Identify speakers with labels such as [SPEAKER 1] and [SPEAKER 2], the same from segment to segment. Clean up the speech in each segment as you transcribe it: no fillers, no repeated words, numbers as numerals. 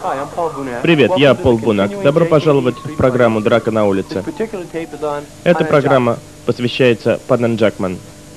[SPEAKER 1] Привет, я Пол Бунак. Добро пожаловать в программу «Драка на улице». Эта программа посвящается Панен Джакман.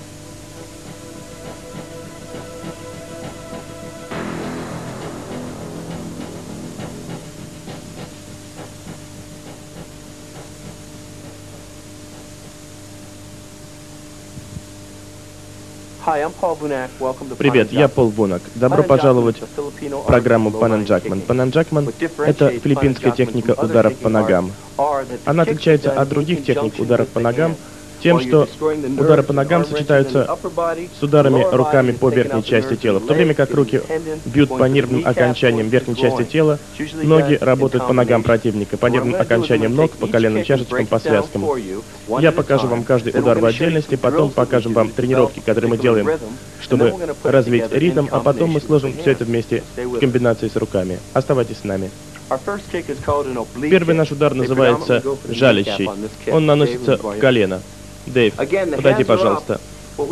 [SPEAKER 1] Привет, я Пол Бунак. Добро пожаловать в программу Панен Джакман. Панен Джакман — это филиппинская техника ударов по ногам. Она отличается от других техник ударов по ногам тем, что удары по ногам сочетаются с ударами руками по верхней части тела. В то время как руки бьют по нервным окончаниям верхней части тела, ноги работают по ногам противника, по нервным окончаниям ног, по коленным чашечкам, по связкам. Я покажу вам каждый удар в отдельности, потом покажем вам тренировки, которые мы делаем, чтобы развить ритм, а потом мы сложим все это вместе в комбинации с руками. Оставайтесь с нами. Первый наш удар называется жалящий. Он наносится в колено. Дэйв, подойди, пожалуйста.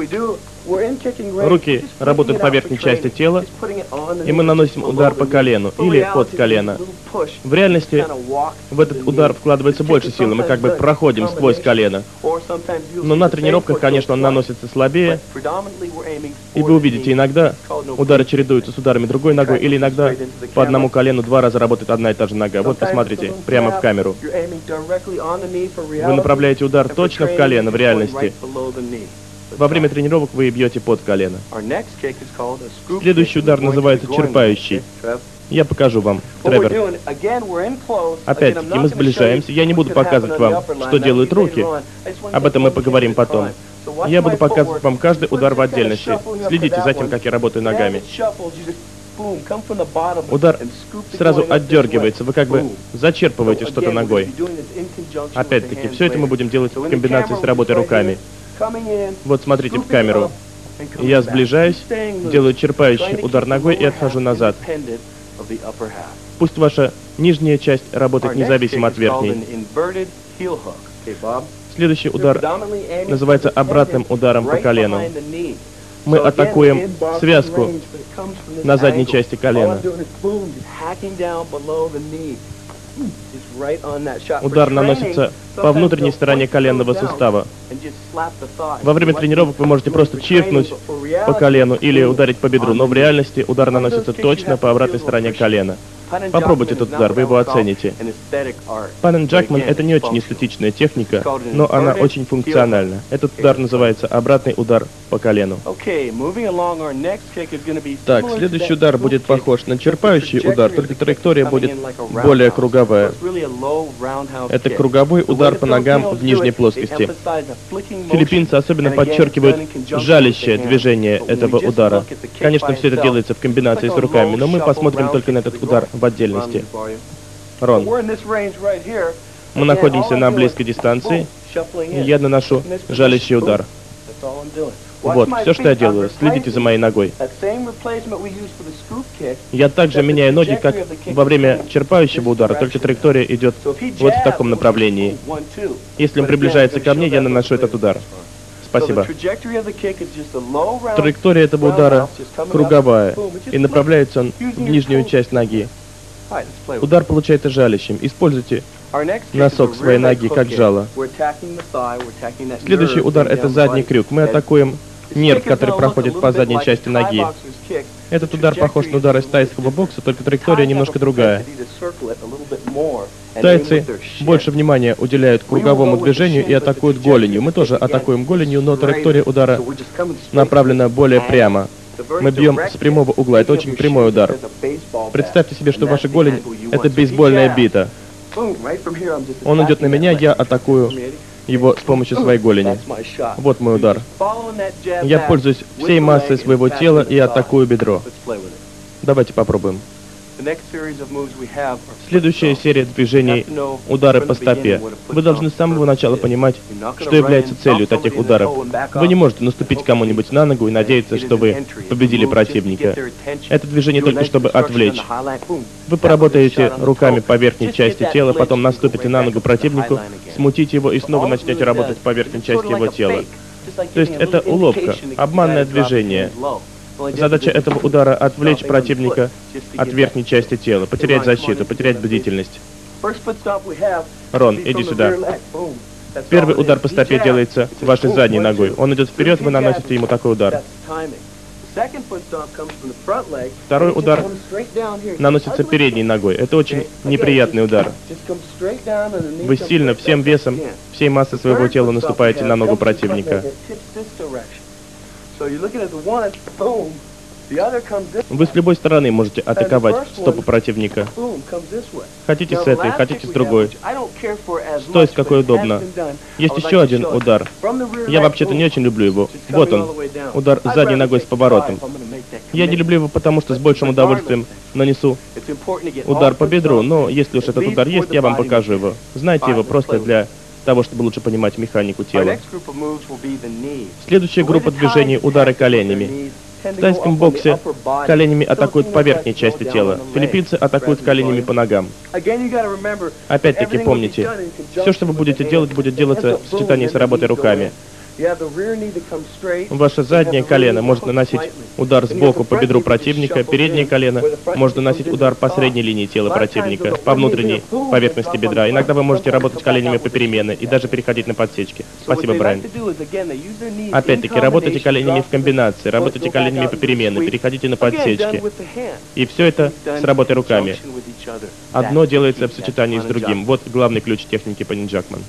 [SPEAKER 1] Руки работают по верхней части тела, и мы наносим удар по колену или под колено. В реальности в этот удар вкладывается больше силы, мы как бы проходим сквозь колено. Но на тренировках, конечно, он наносится слабее, и вы увидите, иногда удары чередуются с ударами другой ногой, или иногда по одному колену 2 раза работает одна и та же нога. Вот, посмотрите, прямо в камеру. Вы направляете удар точно в колено в реальности. Во время тренировок вы бьете под колено. Следующий удар называется черпающий. Я покажу вам, Тревор. Опять-таки, мы сближаемся. Я не буду показывать вам, что делают руки. Об этом мы поговорим потом. Я буду показывать вам каждый удар в отдельности. Следите за тем, как я работаю ногами. Удар сразу отдергивается. Вы как бы зачерпываете что-то ногой. Опять-таки, все это мы будем делать в комбинации с работой руками. Вот смотрите в камеру. Я сближаюсь, делаю черпающий удар ногой и отхожу назад. Пусть ваша нижняя часть работает независимо от верхней. Следующий удар называется обратным ударом по колену. Мы атакуем связку на задней части колена. Удар наносится по внутренней стороне коленного сустава. Во время тренировок вы можете просто чиркнуть по колену или ударить по бедру, но в реальности удар наносится точно по обратной стороне колена. Попробуйте этот удар, вы его оцените. Панен Джакман — это не очень эстетичная техника, но она очень функциональна. Этот удар называется обратный удар по колену. Так, следующий удар будет похож на черпающий удар, только траектория будет более круговая. Это круговой удар по ногам в нижней плоскости. Филиппинцы особенно подчеркивают жалящее движение этого удара. Конечно, все это делается в комбинации с руками, но мы посмотрим только на этот удар в отдельности. Рон. Мы находимся на близкой дистанции, и я наношу жалящий удар. Вот, все, что я делаю. Следите за моей ногой. Я также меняю ноги, как во время черпающего удара, только траектория идет вот в таком направлении. Если он приближается ко мне, я наношу этот удар. Спасибо. Траектория этого удара круговая, и направляется он в нижнюю часть ноги. Удар получается жалящим. Используйте носок своей ноги как жало. Следующий удар — это задний крюк. Мы атакуем нерв, который проходит по задней части ноги. Этот удар похож на удар из тайского бокса, только траектория немножко другая. Тайцы больше внимания уделяют круговому движению и атакуют голенью. Мы тоже атакуем голенью, но траектория удара направлена более прямо. Мы бьем с прямого угла. Это очень прямой удар. Представьте себе, что ваша голень — это бейсбольная бита. Он идет на меня, я атакую его с помощью своей голени. Вот мой удар. Я пользуюсь всей массой своего тела и атакую бедро. Давайте попробуем. Следующая серия движений — удары по стопе. Вы должны с самого начала понимать, что является целью таких ударов. Вы не можете наступить кому-нибудь на ногу и надеяться, что вы победили противника. Это движение только чтобы отвлечь. Вы поработаете руками по верхней части тела, потом наступите на ногу противнику, смутите его и снова начнете работать по верхней части его тела. То есть это уловка, обманное движение. Задача этого удара — отвлечь противника от верхней части тела, потерять защиту, потерять бдительность. Рон, иди сюда. Первый удар по стопе делается вашей задней ногой. Он идет вперед, вы наносите ему такой удар. Второй удар наносится передней ногой. Это очень неприятный удар. Вы сильно, всем весом, всей массой своего тела наступаете на ногу противника. Вы с любой стороны можете атаковать стопу противника. Хотите с этой, хотите с другой. То есть какой удобно. Есть еще один удар. Я вообще-то не очень люблю его. Вот он. Удар задней ногой с поворотом. Я не люблю его, потому что с большим удовольствием нанесу удар по бедру, но если уж этот удар есть, я вам покажу его. Знаете его просто для того, чтобы лучше понимать механику тела. Следующая группа движений — удары коленями. В тайском боксе коленями атакуют по верхней части тела. Филиппинцы атакуют коленями по ногам. Опять-таки помните, все, что вы будете делать, будет делаться в сочетании с работой руками. Ваше заднее колено может наносить удар сбоку по бедру противника, переднее колено может наносить удар по средней линии тела противника, по внутренней поверхности бедра. Иногда вы можете работать коленями попеременно и даже переходить на подсечки. Спасибо, Брайан. Опять-таки, работайте коленями в комбинации, работайте коленями попеременно, переходите на подсечки. И все это с работой руками. Одно делается в сочетании с другим. Вот главный ключ техники Панинджакман.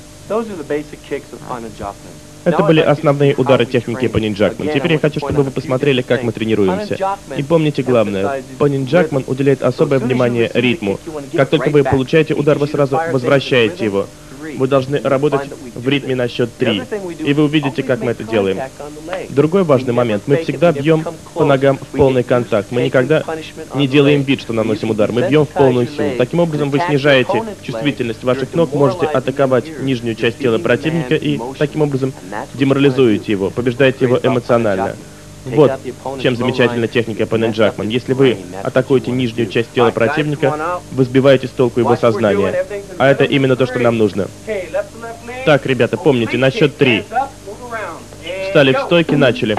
[SPEAKER 1] Это были основные удары техники Панинджакман. Теперь я хочу, чтобы вы посмотрели, как мы тренируемся. И помните главное, Панинджакман уделяет особое внимание ритму. Как только вы получаете удар, вы сразу возвращаете его. Вы должны работать в ритме на счет 3. И вы увидите, как мы это делаем. Другой важный момент. Мы всегда бьем по ногам в полный контакт. Мы никогда не делаем вид, что наносим удар. Мы бьем в полную силу. Таким образом, вы снижаете чувствительность ваших ног, можете атаковать нижнюю часть тела противника и таким образом деморализуете его, побеждаете его эмоционально. Вот чем замечательна техника Панинджакман. Если вы атакуете нижнюю часть тела противника, вы сбиваете с толку его сознание. А это именно то, что нам нужно. Так, ребята, помните, на счет 3. Встали в стойке, начали.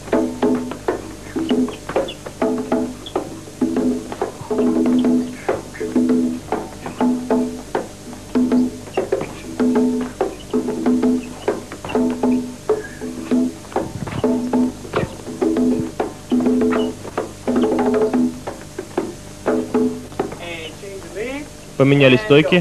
[SPEAKER 1] Поменяли стойки.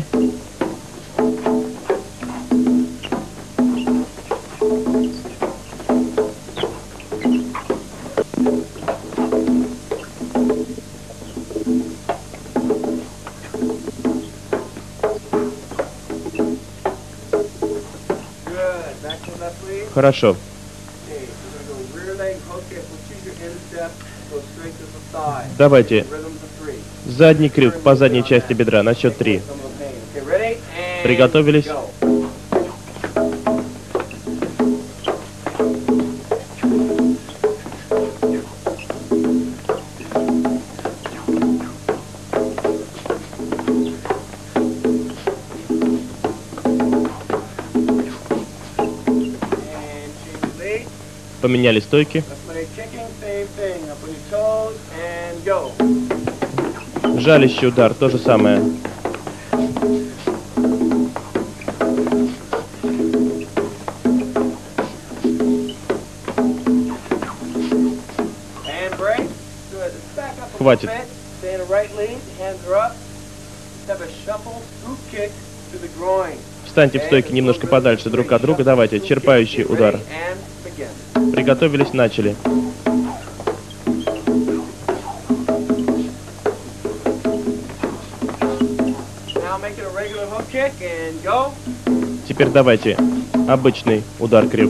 [SPEAKER 1] Хорошо. Давайте. Задний крюк по задней части бедра на счет 3. Приготовились. Поменяли стойки. Жалящий удар, то же самое. Хватит. Встаньте в стойке немножко подальше друг от друга. Давайте, черпающий удар. Приготовились, начали. Теперь давайте обычный удар-крюк.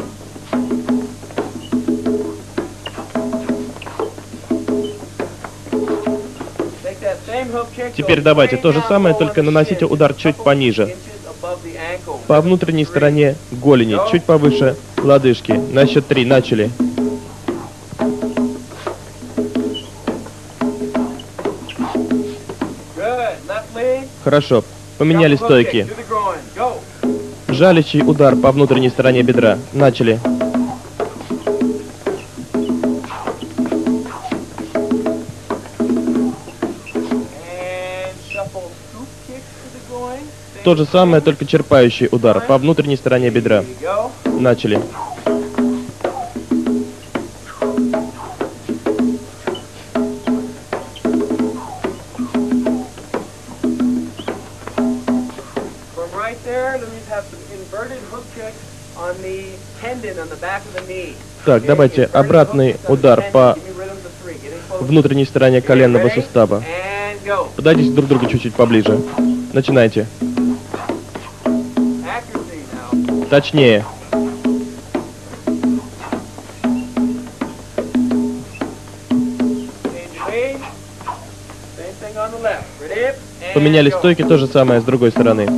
[SPEAKER 1] Теперь давайте то же самое, только наносите удар чуть пониже. По внутренней стороне голени, чуть повыше лодыжки. На счет 3, начали. Хорошо. Поменяли стойки. Жалящий удар по внутренней стороне бедра. Начали. то же самое, только черпающий удар по внутренней стороне бедра. Начали. Так, давайте обратный удар по внутренней стороне коленного сустава. Подойдите друг к другу чуть-чуть поближе. Начинайте. Точнее. Поменяли стойки, то же самое с другой стороны.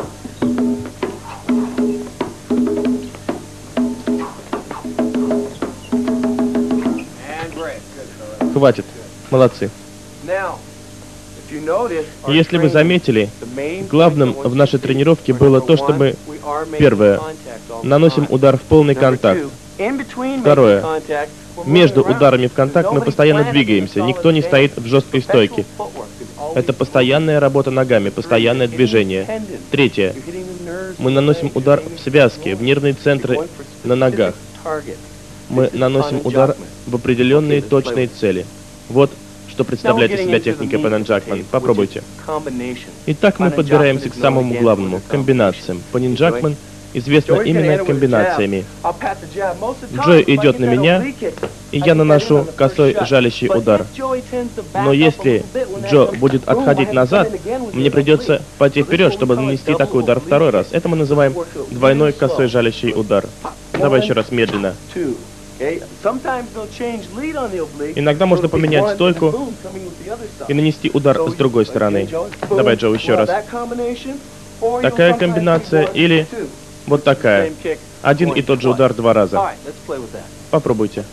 [SPEAKER 1] Хватит. Молодцы. Если вы заметили, главным в нашей тренировке было то, что мы, первое, наносим удар в полный контакт. Второе, между ударами в контакт мы постоянно двигаемся, никто не стоит в жесткой стойке. Это постоянная работа ногами, постоянное движение. Третье, мы наносим удар в связке, в нервные центры на ногах. Мы наносим удар в определенные точные цели. Вот что представляет из себя техника Пананджакман. Попробуйте. Итак, мы подбираемся к самому главному, к комбинациям. Пананджакман известна именно комбинациями. Джой идет на меня, и я наношу косой жалящий удар. Но если Джо будет отходить назад, мне придется пойти вперед, чтобы нанести такой удар второй раз. Это мы называем двойной косой жалящий удар. Давай еще раз медленно. Иногда можно поменять стойку и нанести удар с другой стороны. Давай, Джо, еще раз. Такая комбинация или вот такая. Один и тот же удар два раза. Попробуйте.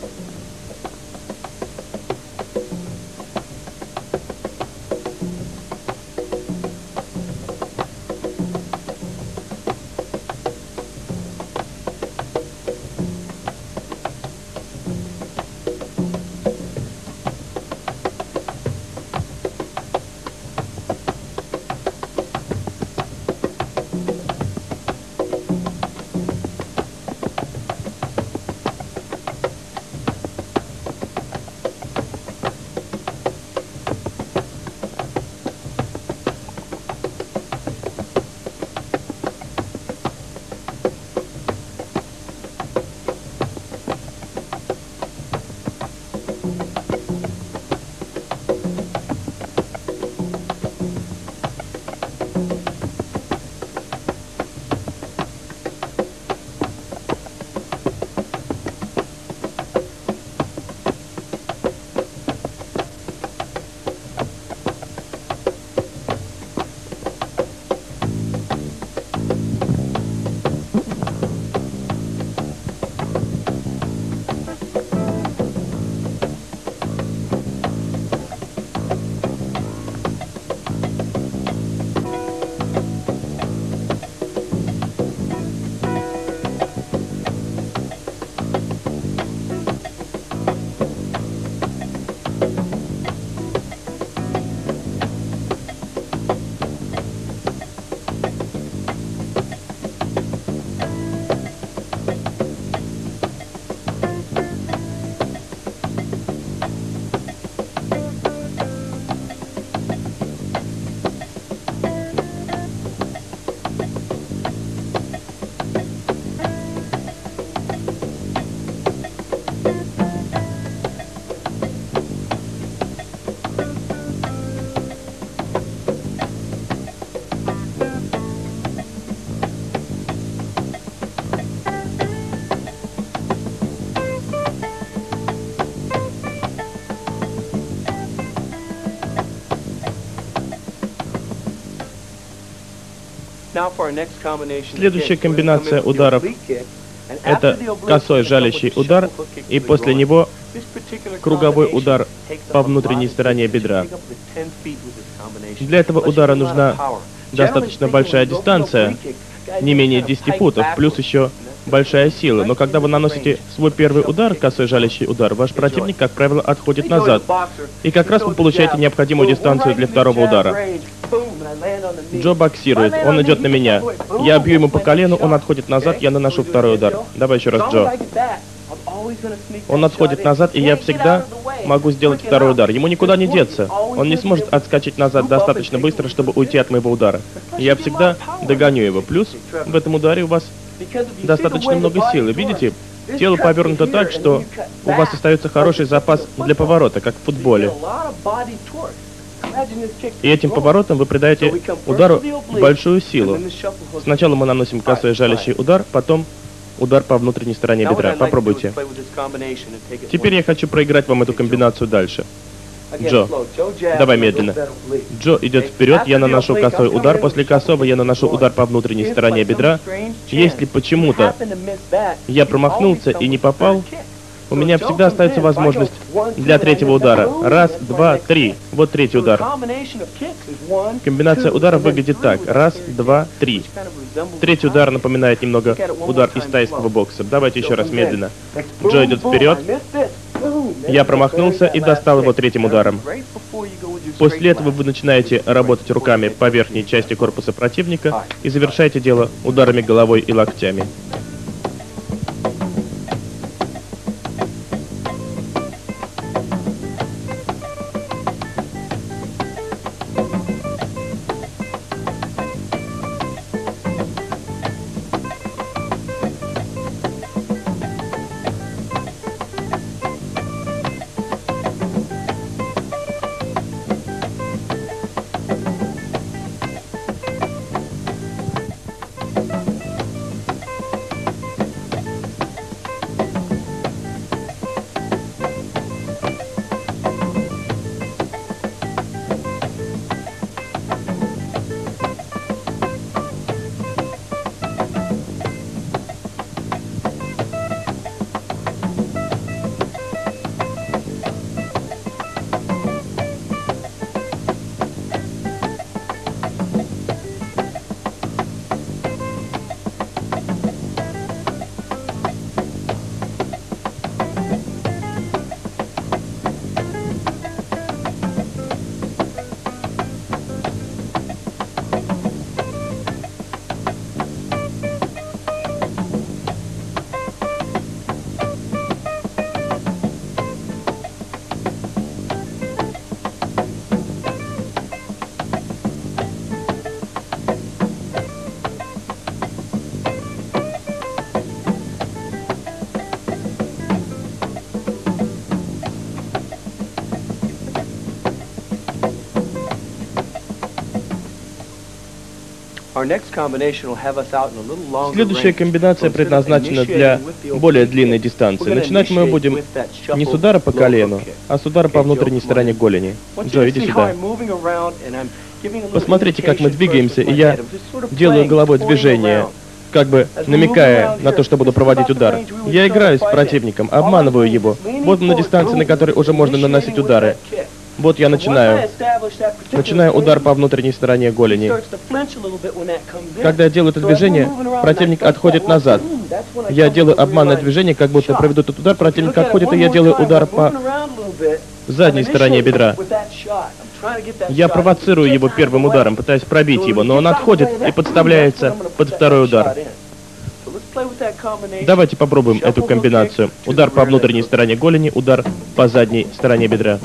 [SPEAKER 1] Следующая комбинация ударов — это косой жалящий удар, и после него круговой удар по внутренней стороне бедра. Для этого удара нужна достаточно большая дистанция, не менее 10 футов, плюс еще большая сила, но когда вы наносите свой первый удар, косой жалящий удар, ваш противник, как правило, отходит назад. И как раз вы получаете необходимую дистанцию для второго удара. Джо боксирует, он идет на меня. Я бью ему по колену, он отходит назад, я наношу второй удар. Давай еще раз, Джо. Он отходит назад, и я всегда могу сделать второй удар. Ему никуда не деться. Он не сможет отскочить назад достаточно быстро, чтобы уйти от моего удара. Я всегда догоню его. Плюс в этом ударе у вас достаточно много силы. Видите? Тело повернуто так, что у вас остается хороший запас для поворота, как в футболе. И этим поворотом вы придаете удару большую силу. Сначала мы наносим косой жалящий удар, потом удар по внутренней стороне бедра. Попробуйте. Теперь я хочу проиграть вам эту комбинацию дальше. Джо, давай медленно. Джо идет вперед, я наношу косой удар, после косого я наношу удар по внутренней стороне бедра. Если почему-то я промахнулся и не попал, у меня всегда остается возможность для третьего удара. Раз, два, три. Вот третий удар. Комбинация ударов выглядит так. Раз, два, три. Третий удар напоминает немного удар из тайского бокса. Давайте еще раз медленно. Джо идет вперед. Я промахнулся и достал его третьим ударом. После этого вы начинаете работать руками по верхней части корпуса противника и завершаете дело ударами головой и локтями. Следующая комбинация предназначена для более длинной дистанции. Начинать мы будем не с удара по колену, а с удара по внутренней стороне голени. Джо, иди сюда. Посмотрите, как мы двигаемся, и я делаю головой движение, как бы намекая на то, что буду проводить удар. Я играю с противником, обманываю его. Вот на дистанции, на которой уже можно наносить удары. Вот я начинаю. Начинаю удар по внутренней стороне голени. Когда я делаю это движение, противник отходит назад. Я делаю обманное движение, как будто проведу этот удар, противник отходит, и я делаю удар по задней стороне бедра. Я провоцирую его первым ударом, пытаюсь пробить его, но он отходит и подставляется под второй удар. Давайте попробуем эту комбинацию. Удар по внутренней стороне голени, удар по задней стороне бедра.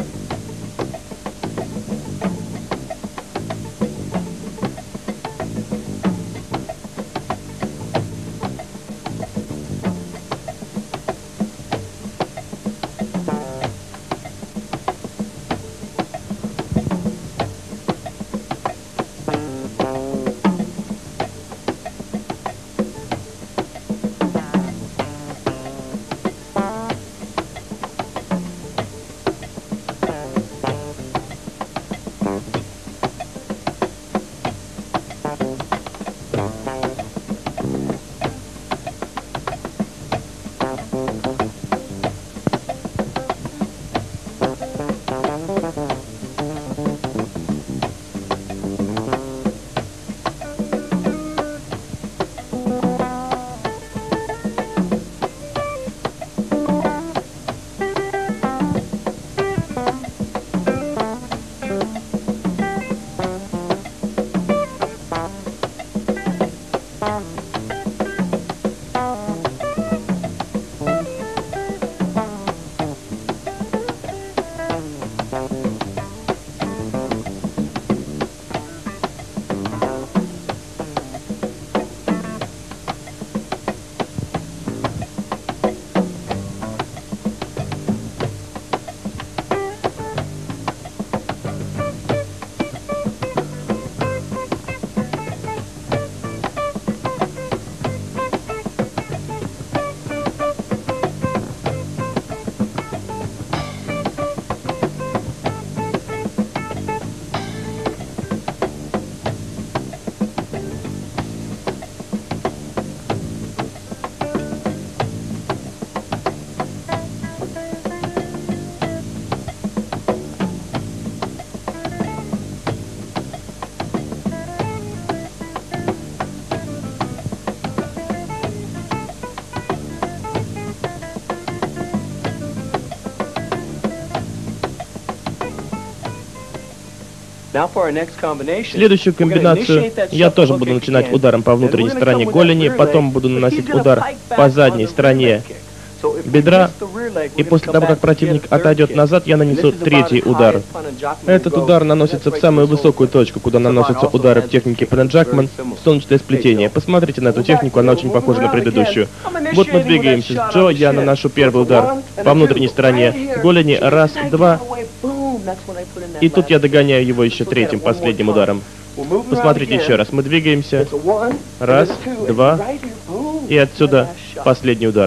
[SPEAKER 1] Следующую комбинацию я тоже буду начинать ударом по внутренней стороне голени, потом буду наносить удар по задней стороне бедра, и после того, как противник отойдет назад, я нанесу третий удар. Этот удар наносится в самую высокую точку, куда наносятся удары в технике Пеннджакман, солнечное сплетение. Посмотрите на эту технику, она очень похожа на предыдущую. Вот мы двигаемся с Джо, я наношу первый удар по внутренней стороне голени, раз, два, и тут я догоняю его еще третьим, последним ударом. Посмотрите еще раз, мы двигаемся, раз, два, и отсюда последний удар.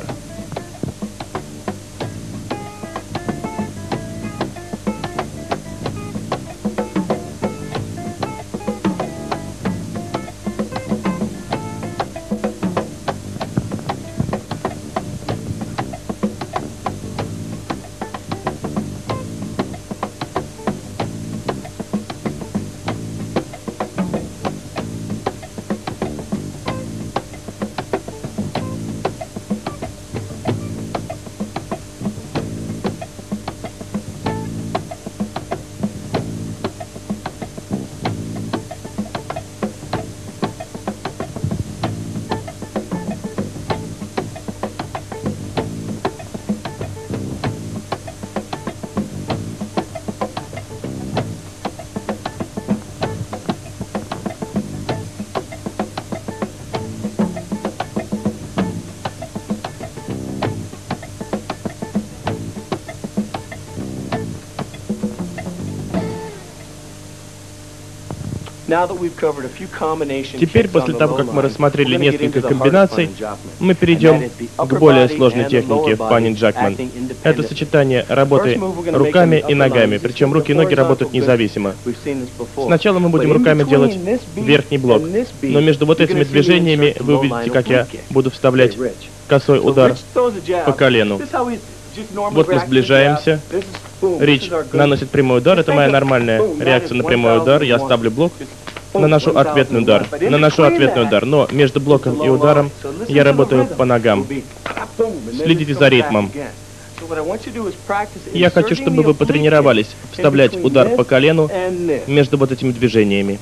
[SPEAKER 1] Теперь, после того, как мы рассмотрели несколько комбинаций, мы перейдем к более сложной технике в Пеннджакман. Это сочетание работы руками и ногами, причем руки и ноги работают независимо. Сначала мы будем руками делать верхний блок, но между вот этими движениями вы увидите, как я буду вставлять косой удар по колену. Вот мы сближаемся. Рич наносит прямой удар. Это моя нормальная реакция на прямой удар. Я ставлю блок, наношу ответный удар. Наношу ответный удар. Но между блоком и ударом я работаю по ногам. Следите за ритмом. Я хочу, чтобы вы потренировались вставлять удар по колену между вот этими движениями.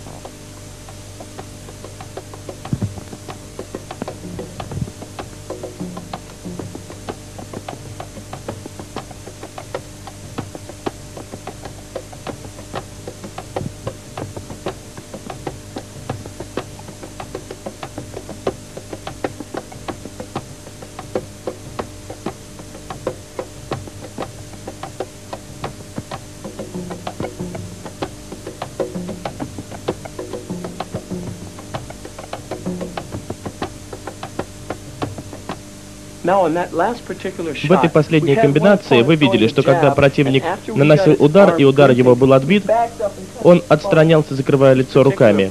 [SPEAKER 1] В этой последней комбинации вы видели, что когда противник наносил удар, и удар его был отбит, он отстранялся, закрывая лицо руками.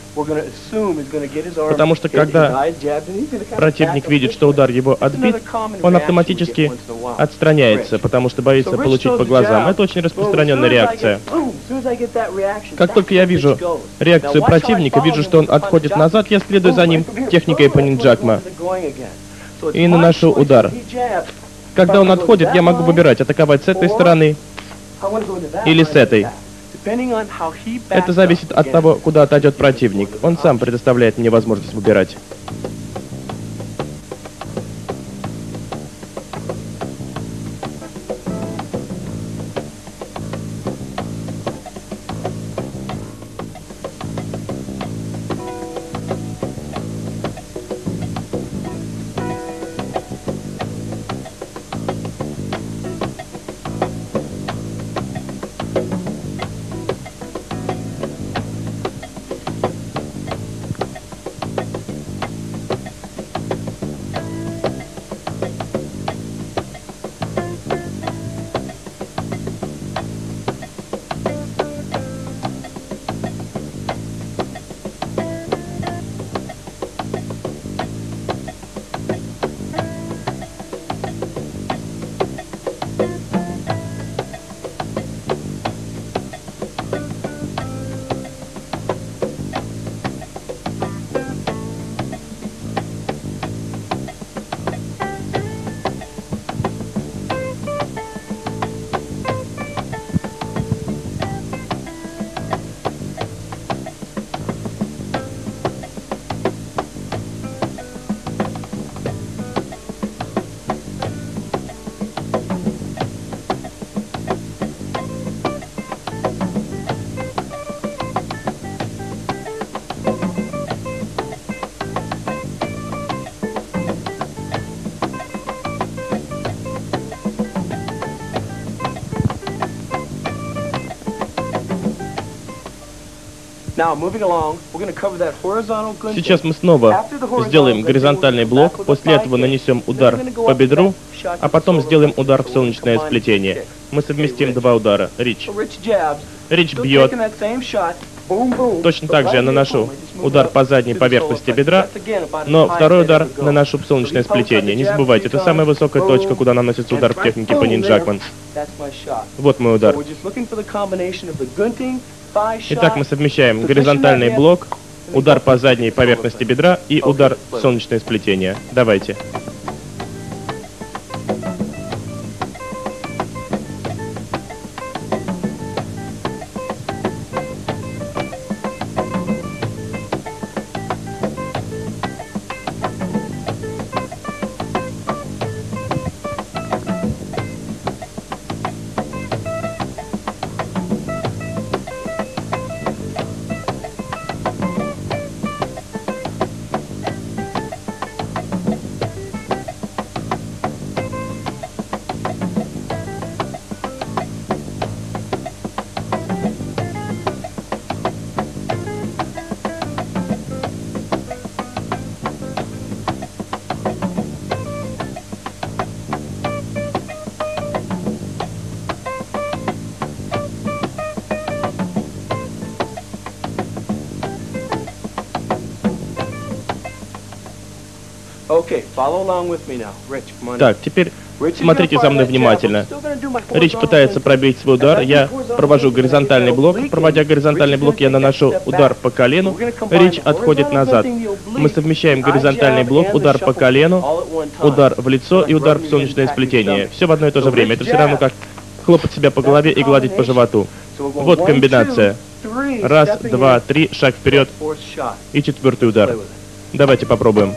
[SPEAKER 1] Потому что когда противник видит, что удар его отбит, он автоматически отстраняется, потому что боится получить по глазам. Это очень распространенная реакция. Как только я вижу реакцию противника, вижу, что он отходит назад, я следую за ним техникой Пеннджакмана и наношу удар. Когда он отходит, я могу выбирать, атаковать с этой стороны или с этой. Это зависит от того, куда отойдет противник. Он сам предоставляет мне возможность выбирать. Сейчас мы снова сделаем горизонтальный блок, после этого нанесем удар по бедру, а потом сделаем удар в солнечное сплетение. Мы совместим два удара. Рич. Рич бьет. Точно так же я наношу удар по задней поверхности бедра, но второй удар наношу в солнечное сплетение. Не забывайте, это самая высокая точка, куда наносится удар в технике Панин-Джекман. Вот мой удар. Итак, мы совмещаем горизонтальный блок, удар по задней поверхности бедра и удар в солнечное сплетение. Давайте. Так, теперь смотрите за мной внимательно. Рич пытается пробить свой удар, я провожу горизонтальный блок. Проводя горизонтальный блок, я наношу удар по колену. Рич отходит назад. Мы совмещаем горизонтальный блок, удар по колену, удар в лицо и удар в солнечное сплетение. Все в одно и то же время. Это все равно как хлопать себя по голове и гладить по животу. Вот комбинация. Раз, два, три, шаг вперед и четвертый удар. Давайте попробуем.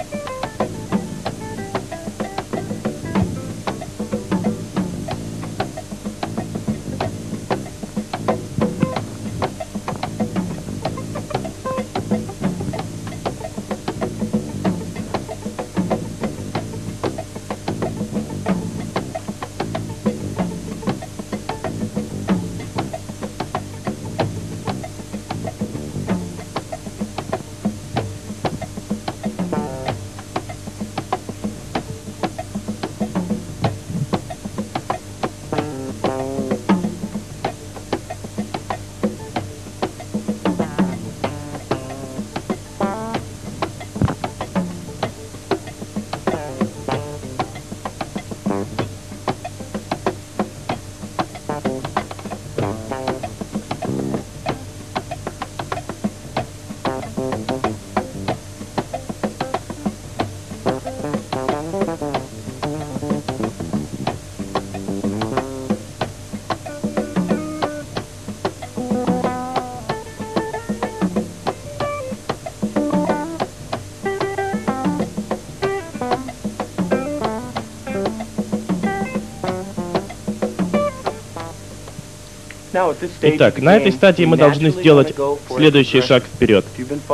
[SPEAKER 1] Итак, на этой стадии мы должны сделать следующий шаг вперед.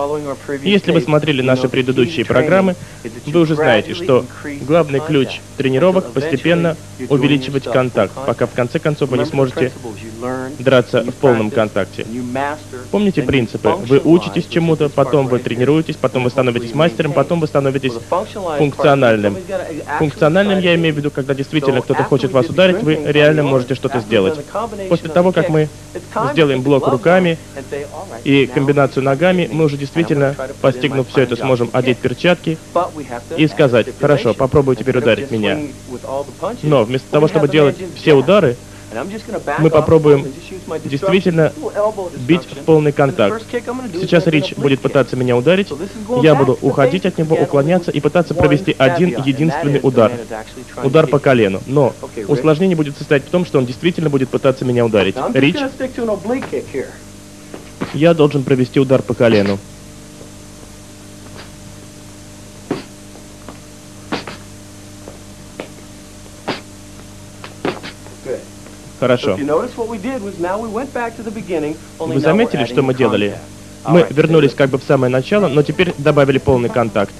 [SPEAKER 1] Если вы смотрели наши предыдущие программы, вы уже знаете, что главный ключ тренировок постепенно увеличивать контакт, пока в конце концов вы не сможете драться в полном контакте. Помните принципы? Вы учитесь чему-то, потом вы тренируетесь, потом вы становитесь мастером, потом вы становитесь функциональным. Функциональным я имею в виду, когда действительно кто-то хочет вас ударить, вы реально можете что-то сделать. После того, как мы сделаем блок руками и комбинацию ногами, мы уже действительно, постигнув все это, сможем одеть перчатки и сказать: хорошо, попробуй теперь ударить меня. Но вместо того, чтобы делать все удары, мы попробуем действительно бить в полный контакт. Сейчас Рич будет пытаться меня ударить, я буду уходить от него, уклоняться и пытаться провести один единственный удар. Удар по колену. Но усложнение будет состоять в том, что он действительно будет пытаться меня ударить. Рич, я должен провести удар по колену. Хорошо. Вы заметили, что мы делали? Мы вернулись как бы в самое начало, но теперь добавили полный контакт.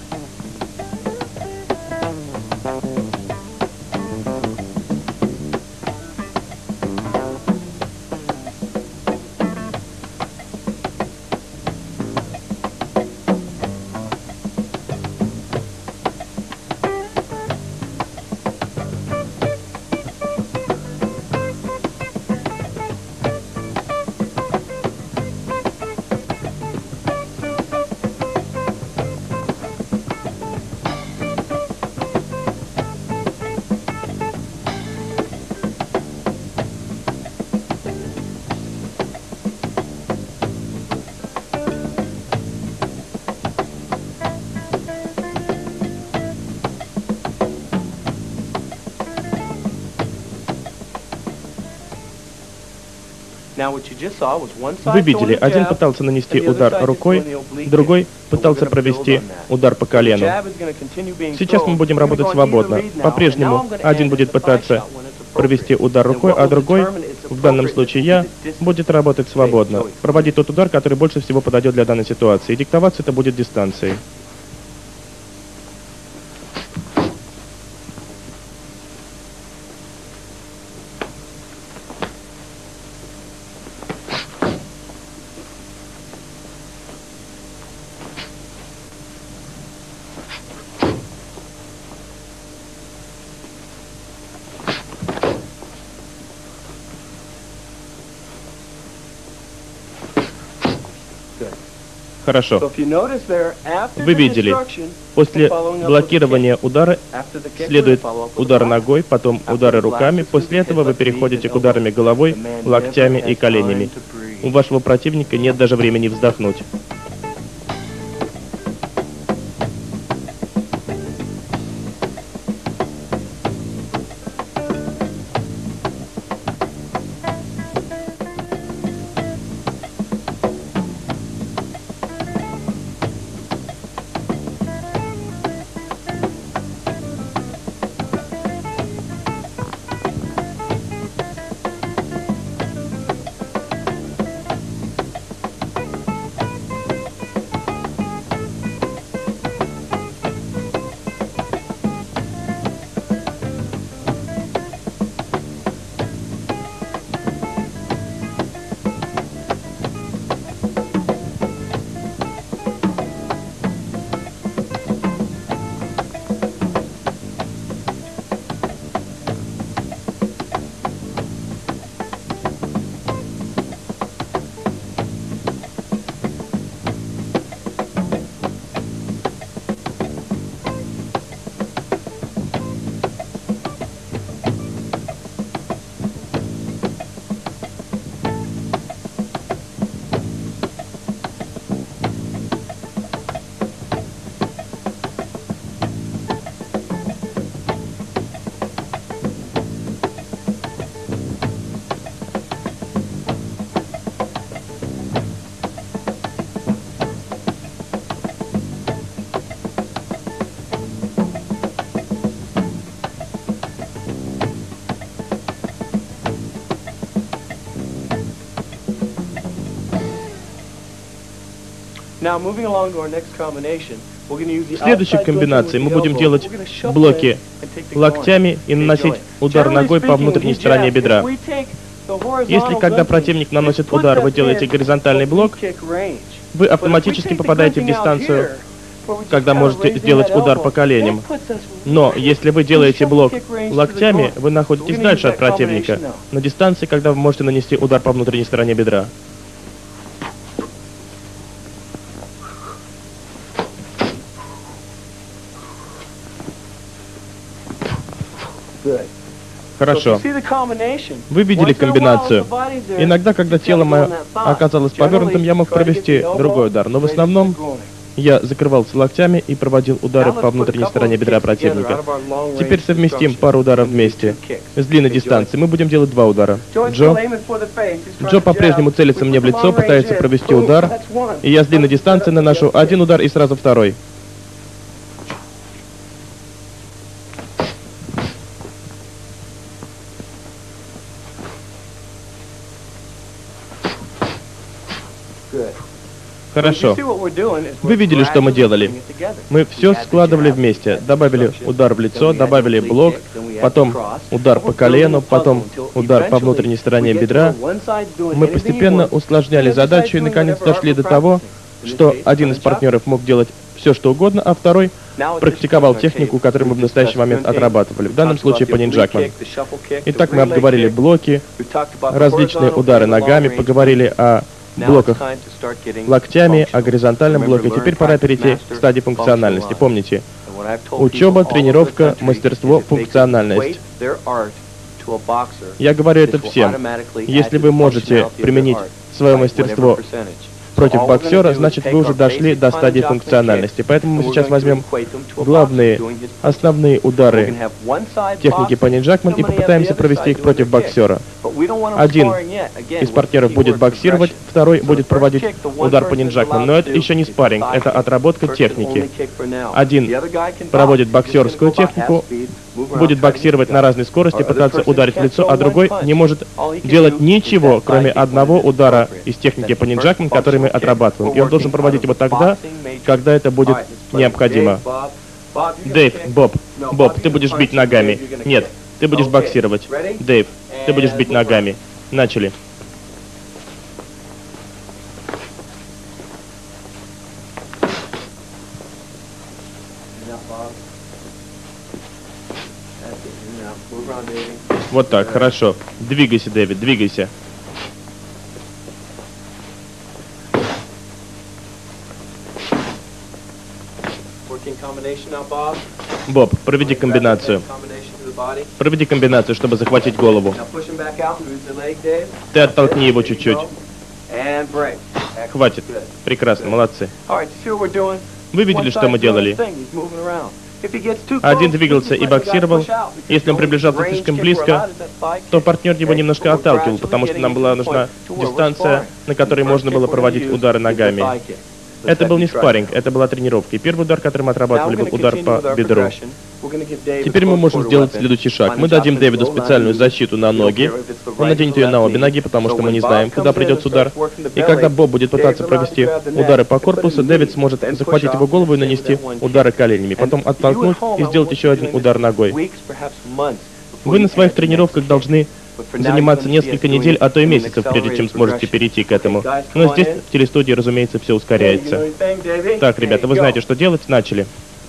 [SPEAKER 1] Вы видели, один пытался нанести удар рукой, другой пытался провести удар по колену. Сейчас мы будем работать свободно. По-прежнему один будет пытаться провести удар рукой, а другой, в данном случае я, будет работать свободно. Проводить тот удар, который больше всего подойдет для данной ситуации. И диктоваться это будет дистанцией. Хорошо. Вы видели, после блокирования удара следует удар ногой, потом удары руками. После этого вы переходите к ударами головой, локтями и коленями. У вашего противника нет даже времени вздохнуть. В следующей комбинации мы будем делать блоки локтями и наносить удар ногой по внутренней стороне бедра. Если когда противник наносит удар, вы делаете горизонтальный блок, вы автоматически попадаете в дистанцию, когда можете сделать удар по коленям. Но если вы делаете блок локтями, вы находитесь дальше от противника, на дистанции, когда вы можете нанести удар по внутренней стороне бедра. Хорошо. Вы видели комбинацию. Иногда, когда тело мое оказалось повернутым, я мог провести другой удар, но в основном я закрывался локтями и проводил удары по внутренней стороне бедра противника. Теперь совместим пару ударов вместе. С длинной дистанции мы будем делать два удара. Джо по-прежнему целится мне в лицо, пытается провести удар, и я с длинной дистанции наношу один удар и сразу второй. Хорошо. Вы видели, что мы делали? Мы все складывали вместе. Добавили удар в лицо, добавили блок, потом удар по колену, потом удар по внутренней стороне бедра. Мы постепенно усложняли задачу и наконец дошли до того, что один из партнеров мог делать все, что угодно, а второй практиковал технику, которую мы в настоящий момент отрабатывали. В данном случае панинджакман. Итак, мы обговорили блоки, различные удары ногами, поговорили о блоках локтями, о горизонтальном блоке. Теперь пора перейти к стадии функциональности. Помните, учеба, тренировка, мастерство, функциональность. Я говорю это всем. Если вы можете применить свое мастерство против боксера, значит вы уже дошли до стадии функциональности. Поэтому мы сейчас возьмем главные, основные удары техники панинджакман и попытаемся провести их против боксера. Один из партнеров будет боксировать, второй будет проводить удар по ниндзякман. Но это еще не спарринг, это отработка техники. Один проводит боксерскую технику, будет боксировать на разной скорости, пытаться ударить в лицо, а другой не может делать ничего, кроме одного удара из техники по ниндзякман, который мы отрабатываем. И он должен проводить его тогда, когда это будет необходимо. Дэйв, Боб, ты будешь бить ногами. Нет, ты будешь боксировать. Дэйв, ты будешь бить ногами. Начали. Вот так, хорошо. Двигайся, Дэвид, двигайся. Боб, проведи комбинацию. Проведи комбинацию, чтобы захватить голову. Ты оттолкни его чуть-чуть. Хватит. Прекрасно, молодцы. Вы видели, что мы делали? Один двигался и боксировал. Если он приближался слишком близко, то партнер его немножко отталкивал, потому что нам была нужна дистанция, на которой можно было проводить удары ногами. Это был не спарринг, это была тренировка. И первый удар, который мы отрабатывали, был удар по бедру. Теперь мы можем сделать следующий шаг. Мы дадим Дэвиду специальную защиту на ноги. Он наденет ее на обе ноги, потому что мы не знаем, куда придется удар. И когда Боб будет пытаться провести удары по корпусу, Дэвид сможет захватить его голову и нанести удары коленями, потом оттолкнуть и сделать еще один удар ногой. Вы на своих тренировках должны заниматься несколько недель, а то и месяцев, прежде чем сможете перейти к этому. Но здесь, в телестудии, разумеется, все ускоряется. Так, ребята, вы знаете, что делать? Начали.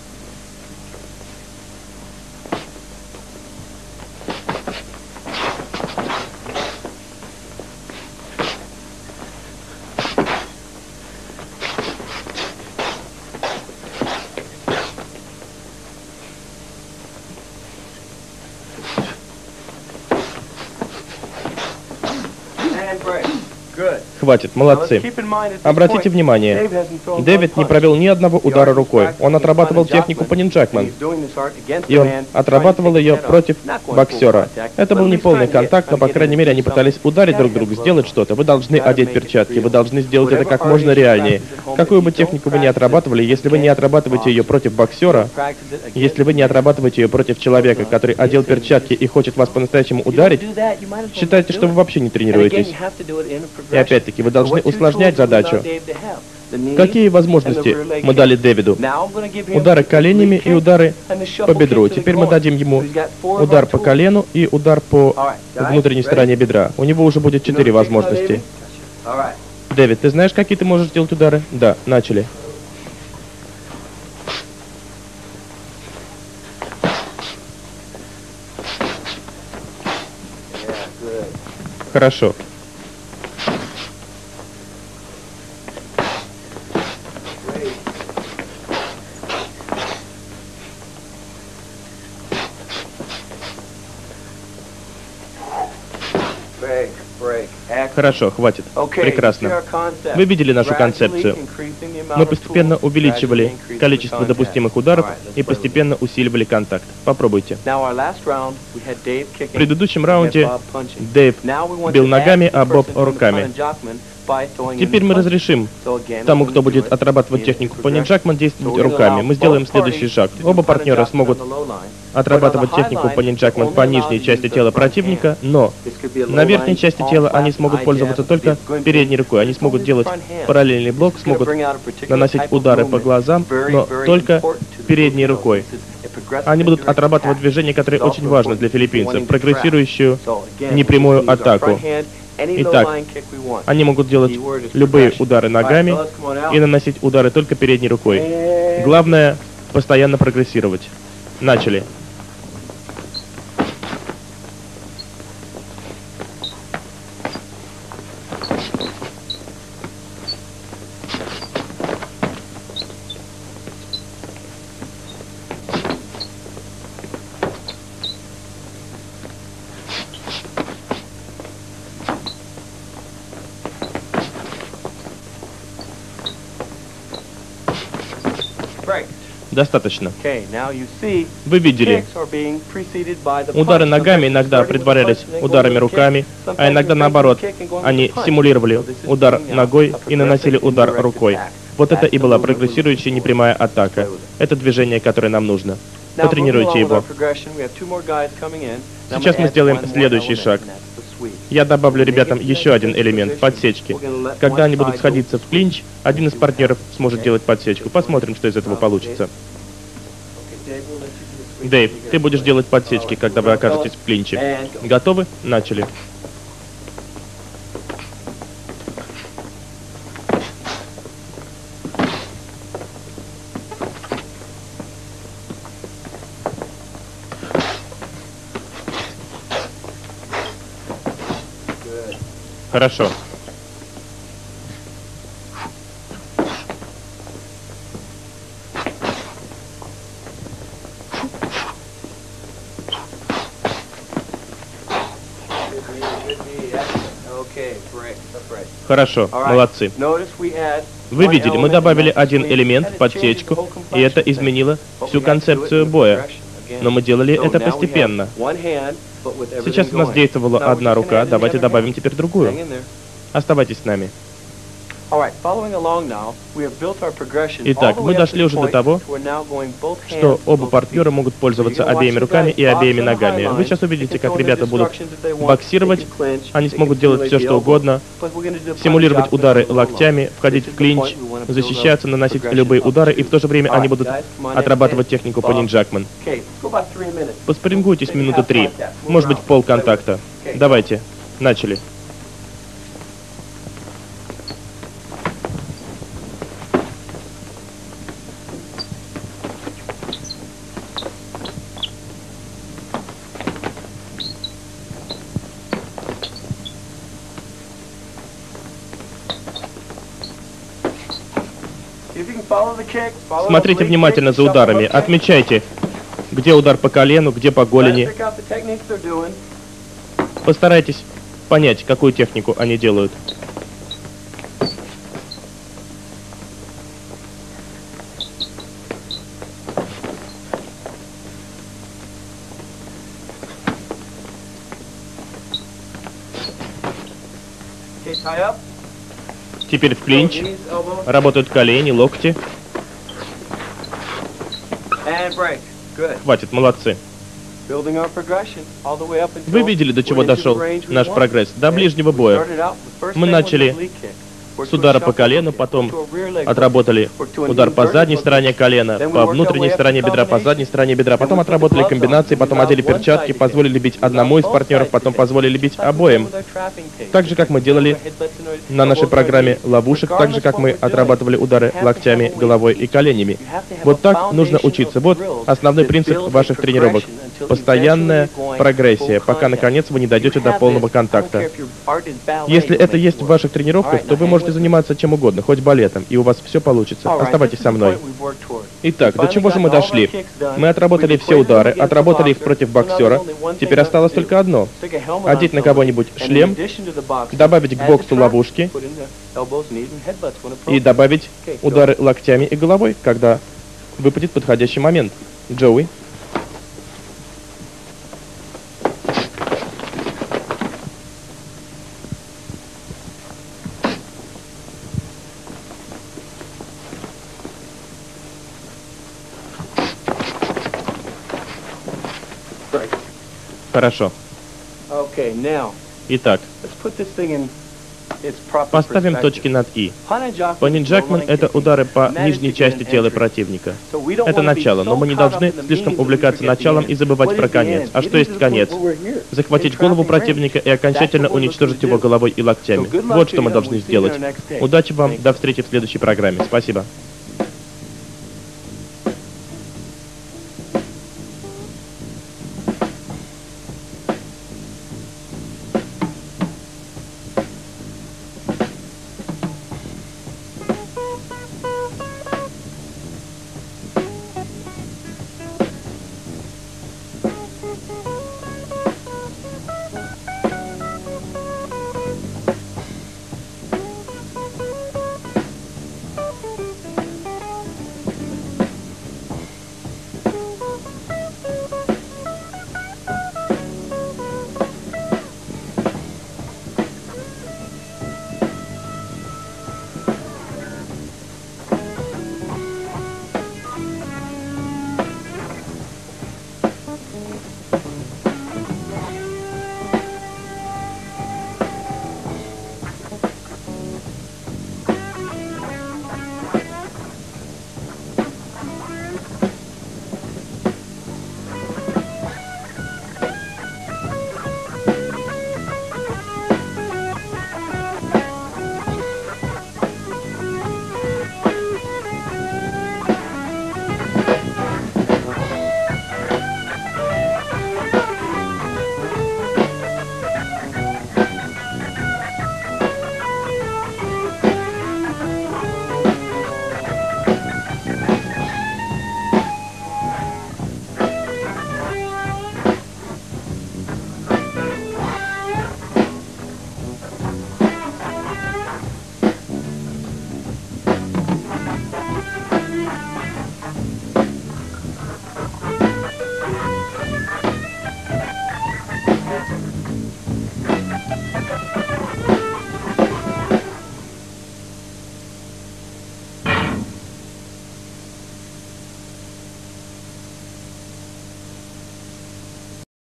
[SPEAKER 1] Хватит, молодцы. Обратите внимание, Дэвид не провел ни одного удара рукой. Он отрабатывал технику по ниндзякман. И он отрабатывал ее против боксера. Это был не полный контакт, но, по крайней мере, они пытались ударить друг друга, сделать что-то. Вы должны одеть перчатки, вы должны сделать это как можно реальнее. Какую бы технику вы ни отрабатывали, если вы не отрабатываете ее против боксера, если вы не отрабатываете ее против человека, который одел перчатки и хочет вас по-настоящему ударить, считайте, что вы вообще не тренируетесь. И опять-таки, вы должны усложнять задачу. Какие возможности мы дали Дэвиду? Удары коленями и удары по бедру. Теперь мы дадим ему удар по колену и удар по внутренней стороне бедра. У него уже будет 4 возможности. Дэвид, ты знаешь, какие ты можешь делать удары? Да, начали. Хорошо. Хорошо, хватит. Прекрасно. Вы видели нашу концепцию. Мы постепенно увеличивали количество допустимых ударов и постепенно усиливали контакт. Попробуйте. В предыдущем раунде Дэйв бил ногами, а Боб руками. Теперь мы разрешим тому, кто будет отрабатывать технику по ниндзякман, действовать руками. Мы сделаем следующий шаг. Оба партнера смогут отрабатывать технику по ниндзякман по нижней части тела противника, но на верхней части тела они смогут пользоваться только передней рукой. Они смогут делать параллельный блок, смогут наносить удары по глазам, но только передней рукой. Они будут отрабатывать движения, которые очень важны для филиппинцев, прогрессирующую непрямую атаку. Итак, они могут делать любые удары ногами и наносить удары только передней рукой. Главное — постоянно прогрессировать. Начали. Достаточно. Вы видели, удары ногами иногда предварялись ударами руками, а иногда наоборот. Они симулировали удар ногой и наносили удар рукой. Вот это и была прогрессирующая непрямая атака. Это движение, которое нам нужно. Потренируйте его. Сейчас мы сделаем следующий шаг. Я добавлю ребятам еще один элемент — подсечки. Когда они будут сходиться в клинч, один из партнеров сможет делать подсечку. Посмотрим, что из этого получится. Дэйв, ты будешь делать подсечки, когда вы окажетесь в клинче. Готовы? Начали. Хорошо. Хорошо, молодцы. Вы видели, мы добавили один элемент, подсечку, и это изменило всю концепцию боя. Но мы делали это постепенно. Сейчас у нас действовала одна рука, давайте добавим теперь другую. Оставайтесь с нами. Итак, мы дошли уже до того, что оба партнера могут пользоваться обеими руками и обеими ногами. Вы сейчас увидите, как ребята будут боксировать, они смогут делать все, что угодно, симулировать удары локтями, входить в клинч, защищаться, наносить любые удары, и в то же время они будут отрабатывать технику панинджакман. Поспарингуйтесь минуты 3, может быть, полконтакта. Давайте, начали. Смотрите внимательно за ударами. Отмечайте, где удар по колену, где по голени. Постарайтесь понять, какую технику они делают. Теперь в клинч. Работают колени, локти. Хватит, молодцы. Вы видели, до чего дошел наш прогресс? До ближнего боя. Мы начали с удара по колену, потом отработали удар по задней стороне колена, по внутренней стороне бедра, по задней стороне бедра, потом отработали комбинации, потом одели перчатки, позволили бить одному из партнеров, потом позволили бить обоим. Так же, как мы делали на нашей программе ловушек, так же, как мы отрабатывали удары локтями, головой и коленями. Вот так нужно учиться. Вот основной принцип ваших тренировок. Постоянная прогрессия, пока, наконец, вы не дойдете до полного контакта. Если это есть в ваших тренировках, то вы можете заниматься чем угодно, хоть балетом, и у вас все получится. Оставайтесь со мной. Итак, до чего же мы дошли? Мы отработали все удары, отработали их против боксера. Теперь осталось только одно. Одеть на кого-нибудь шлем, добавить к боксу ловушки и добавить удары локтями и головой, когда выпадет подходящий момент. Джоуи. Хорошо. Итак, поставим точки над «и». Панинджакман — это удары по нижней части тела противника. Это начало, но мы не должны слишком увлекаться началом и забывать про конец. А что есть конец? Захватить голову противника и окончательно уничтожить его головой и локтями. Вот что мы должны сделать. Удачи вам, до встречи в следующей программе. Спасибо.